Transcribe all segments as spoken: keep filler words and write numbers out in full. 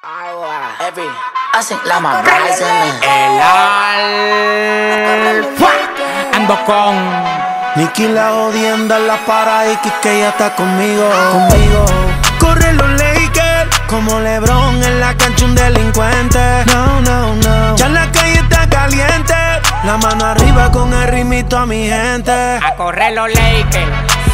Every, hacen la más rising. El alfa. Ando con Nicky la jodienda en la para y que ella está conmigo, conmigo. Corre los Lakers como LeBron en la cancha un delincuente. No, no, no. Ya la calle está caliente. La mano arriba con el ritmito a mi gente. a correr los Lakers.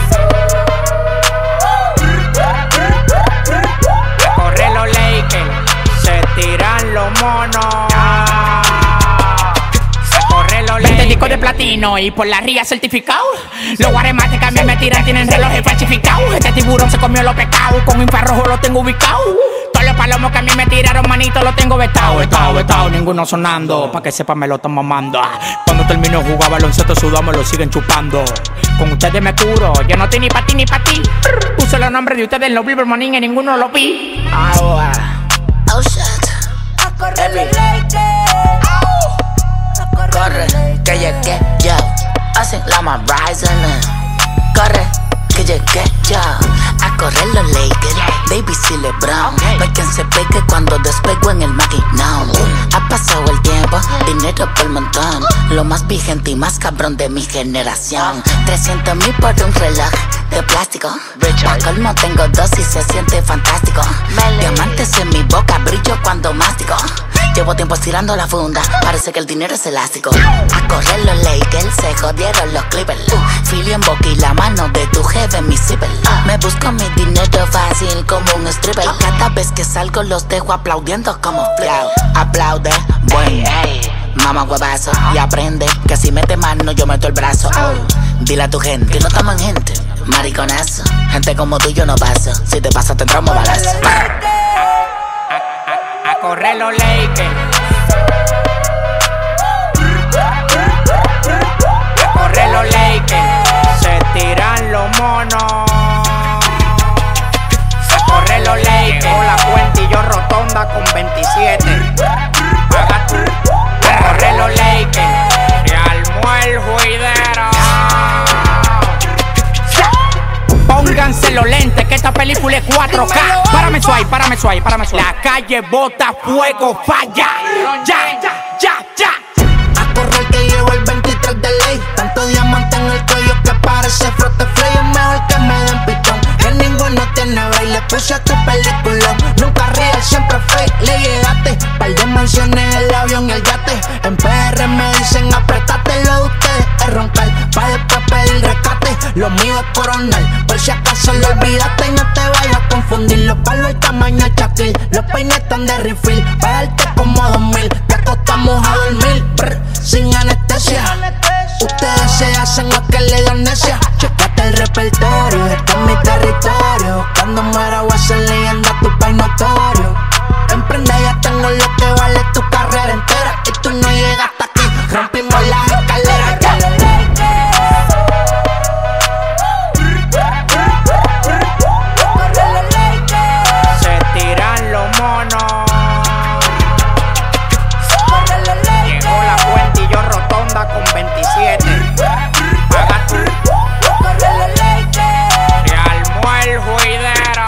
A correr los Lakers. Se tiran los monos. veinte discos de platino y por la ría certificado. Los guaremates que a mí me tiran tienen relojes falsificados. Este tiburón se comió los pecados, con infrarrojo lo tengo ubicado. Todos los palomos que a mí me tiraron, manito, los tengo vetado, vetado, vetado. Ninguno sonando, pa' que sepa me lo están mamando. Cuando termino de jugar baloncesto sudado me lo siguen chupando. Con ustedes me curo, yo no estoy ni pa' ti ni pa' ti. Puse los nombres de ustedes en los Billboard Morning y ninguno lo vi. Ahora, oh shit. Every, corre, que llegué yo. Hacen la más rising. Corre, que llegué yo. A correr los Lakers, baby si LeBron. No hay quien se pegue cuando despego en el maquinón. Ha pasado el tiempo, dinero por montón. Lo más vigente y más cabrón de mi generación. trescientos mil por un reloj de plástico. Pa' colmo tengo dos y se siente fantástico. Diamantes en mi boca, brillo cuando mastico. Llevo tiempo estirando la funda, parece que el dinero es elástico. A correr los Lakers, se jodieron los Clippers. Philly en boca y la mano de tu jefe en mi zipper. Me busco mi dinero fácil como un stripper. Cada vez que salgo los dejo aplaudiendo como flow. Aplaude, bueno, mamá huevazo. Y aprende que si mete mano yo meto el brazo. Oh, dile a tu gente, no estamos en gente, mariconazo. Gente como tú yo no paso, si te pasa te entramos balazo. A correr los Lakers. A correr los Lakers. Se tiran los monos. A correr los Lakers. Llegó la cuenta y yo rotonda con veintisiete. Paga tú. A correr los Lakers. Se armó el juidero. Pónganse los lentes que esta película es cuatro K. Párame suave, párame suave, párame suave. La calle bota fuego, falla. Ya, ya, ya, ya. A correr que llevo el veintitrés de ley. Tanto diamante en el cuello que parece frote flay. Es mejor que me den pitón, que ninguno tiene baile. Puse tu película, nunca real, siempre fake. Le llegaste, par de mansiones, el avión y el yate. En P R me dicen apretate, lo de ustedes es roncar. Pa' después pedir rescate, lo mío es coronal. Por si acaso lo olvidaste y no te vayas a confundir. Los palos el tamaño Shaquille, los peines están de refill. Pa' darte como dos mil, te acostamos a dormir, brr, sin anestesia. Ustedes se hacen lo que le dan necia. Checate el repertorio, este es mi territorio. Cuando muera voy a ser leyenda, tu país notorio. Emprende, ya tengo lo que vale tu carrera entera. Y tú no llegas hasta aquí, rompimos las escaleras ya. Se tiran los monos. Llegó la cuenta y yo rotonda con veintisiete. Paga tú. Se armó el juidero.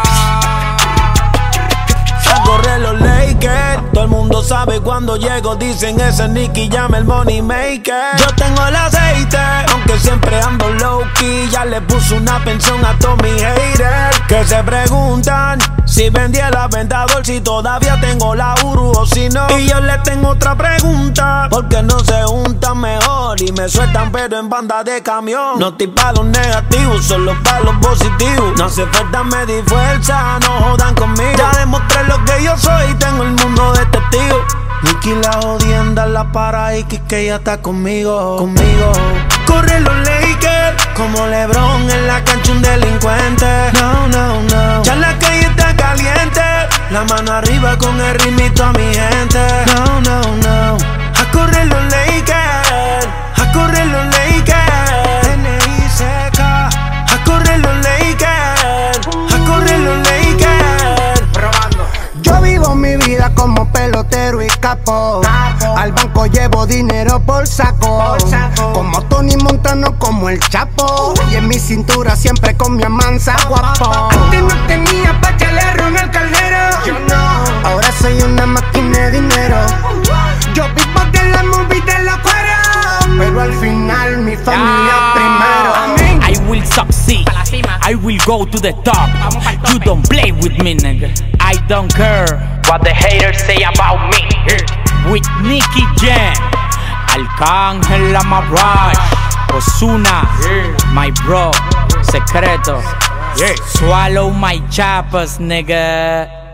A correr los Lakers. Todo el mundo sabe cuando llego, dicen ese Nicky llama el money maker. Yo tengo el aceite, aunque siempre ando low key. Ya le puse una pensión a todos mis haters que se preguntan si vendí el aventador, si todavía tengo la Uru o si no. Y yo les tengo otra pregunta, porque no se juntan mejor y me sueltan pero en banda de camión. No estoy pa' los negativos, solo pa' los positivos. No hace falta medir fuerza, no jodan conmigo. Ya demostré lo que yo soy, tengo el mundo de testigo. Nicky la jodienda en la para y que ella está conmigo, conmigo. Corre los Lakers como LeBron en la cancha un delincuente. No, no, no. Ya la calle está caliente. La mano arriba con el ritmito a mi gente. No, no, no. A correr los Lakers. A correr los Lakers. N I C K. A correr los Lakers. A correr los Lakers. Probando. Yo vivo mi vida como pelotero y capo. capo. Al banco llevo dinero por saco. por saco. Como Tony Montano, como el Chapo. Uh. Y en mi cintura siempre con mi amansa guapo. Antes no tenía pa' echarle ron al caldero. Yo no. Ahora soy soy una máquina de dinero. Yo vivo de la movie de los cueros, pero al final mi familia Yeah. primero. I will succeed, I will go to the top. You don't play with me, nigga. I don't care what the haters say about me. With Nicky Jam, Arcángel Amarrage, Ozuna, my bro, Secreto. Swallow my chapas, nigga.